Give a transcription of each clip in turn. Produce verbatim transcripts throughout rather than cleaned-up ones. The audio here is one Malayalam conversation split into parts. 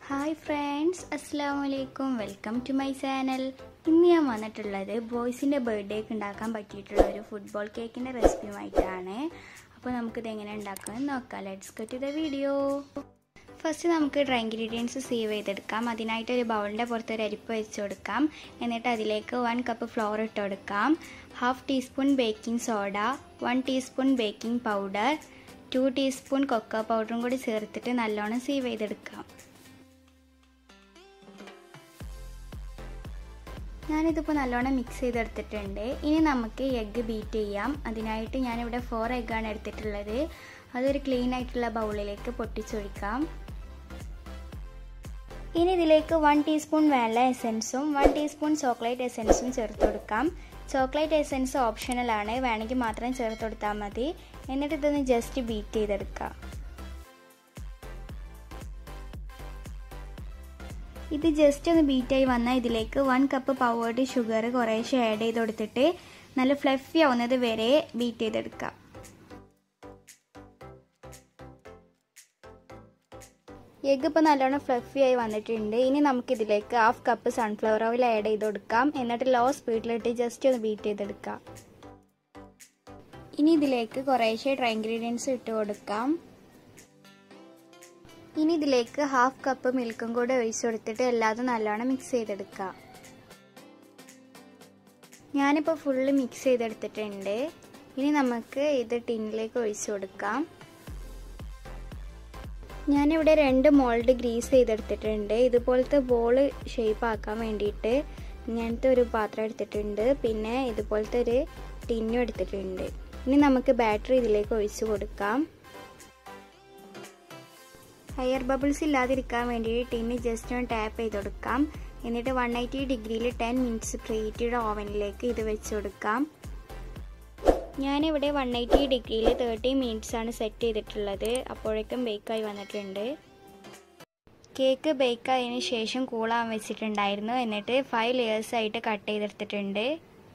ഹായ് ഫ്രണ്ട്സ്, അസ്സലാമു അലൈക്കും. Welcome to my channel. ഇന്ന് ഞാൻ വന്നിട്ടുള്ളത് ബോയ്സിൻ്റെ ബർത്ത്ഡേക്ക് ഉണ്ടാക്കാൻ പറ്റിയിട്ടുള്ള ഒരു ഫുട്ബോൾ കേക്കിൻ്റെ റെസിപ്പിയുമായിട്ടാണ്. അപ്പോൾ നമുക്കിത് എങ്ങനെ ഉണ്ടാക്കാമെന്ന് നോക്കാം. Let's get to the video. First നമുക്ക് ഡ്രൈ ഇൻഗ്രീഡിയൻസ് സേവ് ചെയ്തെടുക്കാം. അതിനായിട്ട് ഒരു ബൗളിൻ്റെ പുറത്ത് ഒരു അരിപ്പ് വെച്ച് കൊടുക്കാം. എന്നിട്ട് അതിലേക്ക് വൺ കപ്പ് ഫ്ലോർ ഇട്ട് കൊടുക്കാം. Half teaspoon baking soda, one teaspoon baking powder, two teaspoon cocoa പൗഡറും കൂടി ചേർത്തിട്ട് നല്ലോണം സേവ് ചെയ്തെടുക്കാം. ഞാനിതിപ്പോൾ നല്ലോണം മിക്സ് ചെയ്തെടുത്തിട്ടുണ്ട്. ഇനി നമുക്ക് എഗ്ഗ് ബീറ്റ് ചെയ്യാം. അതിനായിട്ട് ഞാനിവിടെ ഫോർ എഗ്ഗാണ് എടുത്തിട്ടുള്ളത്. അതൊരു ക്ലീൻ ആയിട്ടുള്ള ബൗളിലേക്ക് പൊട്ടിച്ചൊഴിക്കാം. ഇനി ഇതിലേക്ക് വൺ ടീസ്പൂൺ വാനില എസൻസും വൺ ടീസ്പൂൺ ചോക്ലേറ്റ് എസൻസും ചേർത്ത് കൊടുക്കാം. ചോക്ലേറ്റ് എസൻസ് ഓപ്ഷണലാണ്, വേണമെങ്കിൽ മാത്രം ചേർത്ത് കൊടുത്താൽ മതി. എന്നിട്ട് ഇതൊന്ന് ജസ്റ്റ് ബീറ്റ് ചെയ്തെടുക്കാം. ഇത് ജസ്റ്റ് ഒന്ന് ബീറ്റായി വന്നാൽ ഇതിലേക്ക് വൺ കപ്പ് പൗഡേർഡ് ഷുഗർ കുറേശ്ശെ ആഡ് ചെയ്ത് കൊടുത്തിട്ട് നല്ല ഫ്ലഫി ആവുന്നത് വരെ ബീറ്റ് ചെയ്തെടുക്കാം. എഗ്ഗ് ഇപ്പോൾ നല്ലോണം ഫ്ലഫി ആയി വന്നിട്ടുണ്ട്. ഇനി നമുക്കിതിലേക്ക് half cup sunflower oil add ചെയ്ത് കൊടുക്കാം. എന്നിട്ട് ലോ സ്പീഡിലിട്ട് ജസ്റ്റ് ഒന്ന് ബീറ്റ് ചെയ്തെടുക്കാം. ഇനി ഇതിലേക്ക് കുറേശ്ശെ ഡ്രൈ ഇൻഗ്രീഡിയൻസ് ഇട്ട് കൊടുക്കാം. ഇനി ഇതിലേക്ക് ഹാഫ് കപ്പ് മിൽക്കും കൂടെ ഒഴിച്ചു കൊടുത്തിട്ട് എല്ലാതും നല്ലോണം മിക്സ് ചെയ്തെടുക്കാം. ഞാനിപ്പോൾ ഫുള്ള് മിക്സ് ചെയ്തെടുത്തിട്ടുണ്ട്. ഇനി നമുക്ക് ഇത് ടിന്നിലേക്ക് ഒഴിച്ചു കൊടുക്കാം. ഞാനിവിടെ രണ്ട് മോൾഡ് ഗ്രീസ് ചെയ്തെടുത്തിട്ടുണ്ട്. ഇതുപോലത്തെ ബോൾ ഷേപ്പ് ആക്കാൻ വേണ്ടിയിട്ട് ഇങ്ങനത്തെ ഒരു പാത്രം എടുത്തിട്ടുണ്ട്. പിന്നെ ഇതുപോലത്തെ ഒരു ടിന്നും എടുത്തിട്ടുണ്ട്. ഇനി നമുക്ക് ബാറ്ററി ഇതിലേക്ക് ഒഴിച്ചു കൊടുക്കാം. എയർ ബബിൾസ് ഇല്ലാതിരിക്കാൻ വേണ്ടി ടിന്ന് ജസ്റ്റ് ഒന്ന് ടാപ്പ് ചെയ്ത് കൊടുക്കാം. എന്നിട്ട് വൺ എയ്റ്റി ഡിഗ്രിയിൽ ടെൻ മിനിറ്റ്സ് പ്രീഹീറ്റഡ് ഓവനിലേക്ക് ഇത് വെച്ച് കൊടുക്കാം. ഞാനിവിടെ വൺ എയ്റ്റി ഡിഗ്രിയിൽ തേർട്ടി മിനിറ്റ്സ് ആണ് സെറ്റ് ചെയ്തിട്ടുള്ളത്. അപ്പോഴേക്കും ബേക്കായി വന്നിട്ടുണ്ട്. കേക്ക് ബേക്കായതിനു ശേഷം കൂളാൻ വെച്ചിട്ടുണ്ടായിരുന്നു. എന്നിട്ട് ഫൈവ് ലെയേഴ്സ് ആയിട്ട് കട്ട് ചെയ്തെടുത്തിട്ടുണ്ട്.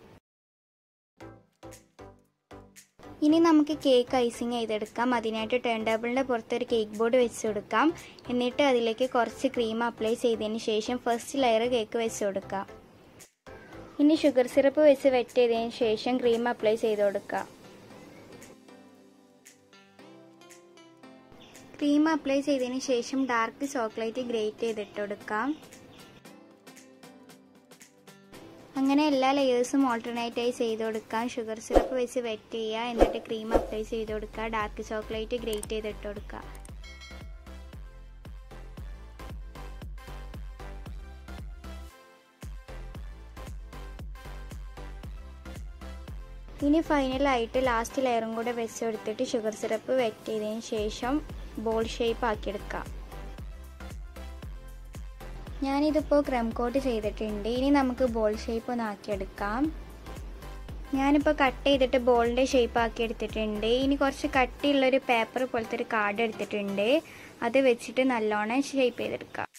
ഇനി നമുക്ക് കേക്ക് ഐസിങ് ചെയ്തെടുക്കാം. അതിനായിട്ട് ടേൺ ടേബിളിൻ്റെ പുറത്തൊരു കേക്ക് ബോർഡ് വെച്ച് കൊടുക്കാം. എന്നിട്ട് അതിലേക്ക് കുറച്ച് ക്രീം അപ്ലൈ ചെയ്തതിന് ശേഷം ഫസ്റ്റ് ലെയർ കേക്ക് വെച്ച് കൊടുക്കാം. ഇനി ഷുഗർ സിറപ്പ് വെച്ച് വെറ്റ് ചെയ്തതിന് ശേഷം ക്രീം അപ്ലൈ ചെയ്ത് കൊടുക്കാം. ക്രീം അപ്ലൈ ചെയ്തതിന് ശേഷം ഡാർക്ക് ചോക്ലേറ്റ് ഗ്രേറ്റ് ചെയ്തിട്ട് കൊടുക്കാം. അങ്ങനെ എല്ലാ ലെയേഴ്സും ഓൾട്ടർനേറ്റ് ആയി ചെയ്ത് കൊടുക്കാം. ഷുഗർ സിറപ്പ് വെച്ച് വെറ്റ് ചെയ്യുക. എന്നിട്ട് ക്രീം അപ്ലൈ ചെയ്ത് കൊടുക്കുക. ഡാർക്ക് ചോക്ലേറ്റ് ഗ്രേറ്റ് ചെയ്തിട്ട് കൊടുക്കുക. ഇനി ഫൈനലായിട്ട് ലാസ്റ്റ് ലെയറും കൂടെ വെച്ച് കൊടുത്തിട്ട് ഷുഗർ സിറപ്പ് വെറ്റ് ചെയ്തതിന് ശേഷം ബോൾ ഷേപ്പ് ആക്കിയെടുക്കാം. ഞാനിതിപ്പോൾ ക്രം കോട്ട് ചെയ്തിട്ടുണ്ട്. ഇനി നമുക്ക് ബോൾ ഷേപ്പ് ഒന്ന് ആക്കിയെടുക്കാം. ഞാനിപ്പോൾ കട്ട് ചെയ്തിട്ട് ബോളിൻ്റെ ഷേപ്പ് ആക്കി എടുത്തിട്ടുണ്ട്. ഇനി കുറച്ച് കട്ടിയുള്ളൊരു പേപ്പർ പോലത്തെ ഒരു കാർഡ് എടുത്തിട്ടുണ്ട്. അത് വെച്ചിട്ട് നല്ലോണം ഷേപ്പ് ചെയ്തെടുക്കാം.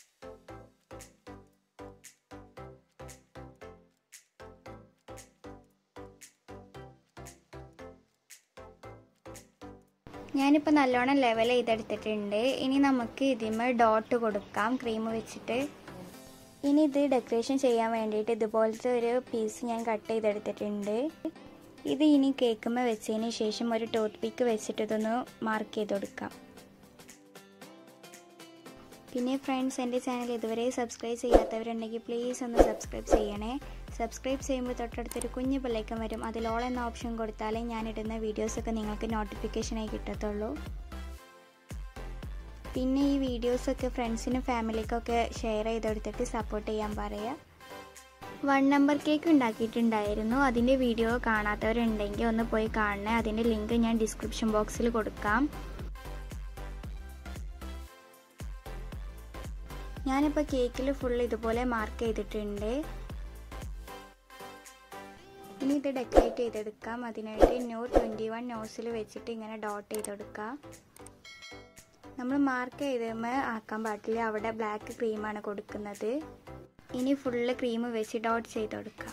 ഞാനിപ്പോൾ നല്ലോണം ലെവൽ ചെയ്തെടുത്തിട്ടുണ്ട്. ഇനി നമുക്ക് ഇതിന്മേൽ ഡോട്ട് കൊടുക്കാം ക്രീം വെച്ചിട്ട്. ഇനി ഇത് ഡെക്കറേഷൻ ചെയ്യാൻ വേണ്ടിയിട്ട് ഇതുപോലത്തെ ഒരു പീസ് ഞാൻ കട്ട് ചെയ്തെടുത്തിട്ടുണ്ട്. ഇത് ഇനി കേക്കുമ്മ വെച്ചതിന് ശേഷം ഒരു ടൂത്ത് പിക്ക് വെച്ചിട്ട് ഇതൊന്ന് മാർക്ക് ചെയ്ത് കൊടുക്കാം. പിന്നെ ഫ്രണ്ട്സ്, എൻ്റെ ചാനൽ ഇതുവരെ സബ്സ്ക്രൈബ് ചെയ്യാത്തവരുണ്ടെങ്കിൽ പ്ലീസ് ഒന്ന് സബ്സ്ക്രൈബ് ചെയ്യണേ. സബ്സ്ക്രൈബ് ചെയ്യുമ്പോൾ തൊട്ടടുത്തൊരു കുഞ്ഞു ബെല്ലൈക്കൺ വരും. അതിൽ ഓൾ എന്ന ഓപ്ഷൻ കൊടുത്താലേ ഞാനിടുന്ന വീഡിയോസൊക്കെ നിങ്ങൾക്ക് നോട്ടിഫിക്കേഷനായി കിട്ടത്തുള്ളൂ. പിന്നെ ഈ വീഡിയോസൊക്കെ ഫ്രണ്ട്സിനും ഫാമിലിക്കൊക്കെ ഷെയർ ചെയ്ത് കൊടുത്തിട്ട് സപ്പോർട്ട് ചെയ്യാൻ പറയുക. വൺ നമ്പർ കേക്ക് ഉണ്ടാക്കിയിട്ടുണ്ടായിരുന്നു. അതിൻ്റെ വീഡിയോ കാണാത്തവരുണ്ടെങ്കിൽ ഒന്ന് പോയി കാണണേ. അതിൻ്റെ ലിങ്ക് ഞാൻ ഡിസ്ക്രിപ്ഷൻ ബോക്സിൽ കൊടുക്കാം. ഞാനിപ്പോൾ കേക്കിൽ ഫുൾ ഇതുപോലെ മാർക്ക് ചെയ്തിട്ടുണ്ട്. ഇനി ഇത് ഡെക്കറേറ്റ് ചെയ്തെടുക്കാം. അതിനായിട്ട് ന്യൂ ട്വൻറ്റി വൺ നോസിൽ വെച്ചിട്ട് ഇങ്ങനെ ഡോട്ട് ചെയ്തെടുക്കാം. നമ്മൾ മാർക്ക് ചെയ്തമ്മ ആക്കാൻ പാടില്ല, അവിടെ ബ്ലാക്ക് ക്രീമാണ് കൊടുക്കുന്നത്. ഇനി ഫുള്ള് ക്രീം വെച്ച് ഡോട്ട് ചെയ്ത് കൊടുക്കാം.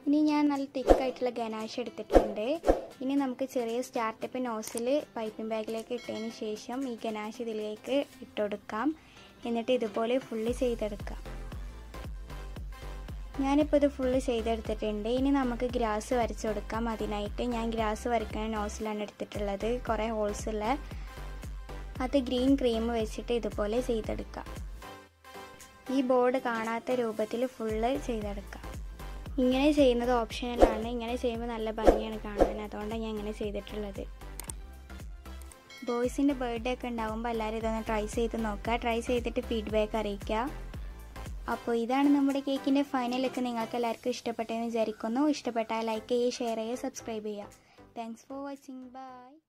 ഇനി ഞാൻ നല്ല തിക്കായിട്ടുള്ള ഗനാഷ് എടുത്തിട്ടുണ്ട്. ഇനി നമുക്ക് ചെറിയ സ്റ്റാർട്ടപ്പ് നോസിൽ പൈപ്പിംഗ് ബാഗിലേക്ക് ഇട്ടതിന് ശേഷം ഈ ഗനാഷ് ഇതിലേക്ക് ഇട്ടുകൊടുക്കാം. എന്നിട്ട് ഇതുപോലെ ഫുള്ള് ചെയ്തെടുക്കാം. ഞാനിപ്പോൾ ഇത് ഫുള്ള് ചെയ്തെടുത്തിട്ടുണ്ട്. ഇനി നമുക്ക് ഗ്രാസ് വരച്ചു കൊടുക്കാം. അതിനായിട്ട് ഞാൻ ഗ്രാസ് വരയ്ക്കുന്ന നോസിലാണ് എടുത്തിട്ടുള്ളത്, കുറേ ഹോൾസുള്ള. അത് ഗ്രീൻ ക്രീം വെച്ചിട്ട് ഇതുപോലെ ചെയ്തെടുക്കാം. ഈ ബോർഡ് കാണാത്ത രൂപത്തിൽ ഫുള്ള് ചെയ്തെടുക്കാം. ഇങ്ങനെ ചെയ്യുന്നത് ഓപ്ഷണലാണ്. ഇങ്ങനെ ചെയ്യുമ്പോൾ നല്ല ഭംഗിയാണ് കാണാൻ, അതുകൊണ്ടാണ് ഞാൻ ഇങ്ങനെ ചെയ്തിട്ടുള്ളത്. ബോയ്സിൻ്റെ ബർത്ത്ഡേ ഒക്കെ ഉണ്ടാകുമ്പോൾ എല്ലാവരും ഇതൊന്ന് ട്രൈ ചെയ്ത് നോക്കുക. ട്രൈ ചെയ്തിട്ട് ഫീഡ്ബാക്ക് അറിയിക്കുക. അപ്പോൾ ഇതാണ് നമ്മുടെ കേക്കിൻ്റെ ഫൈനൽ ലുക്ക്. നിങ്ങൾക്ക് എല്ലാവർക്കും ഇഷ്ടപ്പെട്ടെന്ന് വിചാരിക്കുന്നു. ഇഷ്ടപ്പെട്ടാൽ ലൈക്ക് ചെയ്യുക, ഷെയർ ചെയ്യുക, സബ്സ്ക്രൈബ് ചെയ്യുക. Thanks for watching. ബൈ.